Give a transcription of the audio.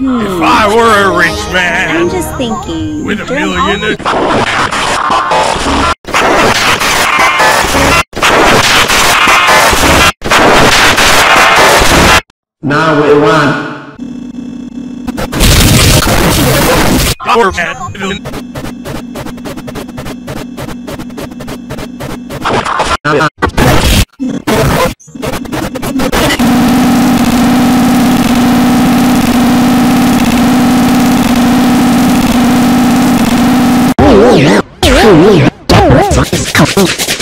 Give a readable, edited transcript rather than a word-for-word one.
If I were a rich man I'm just thinking. with $1 during million, Now we run. our head, Coffee.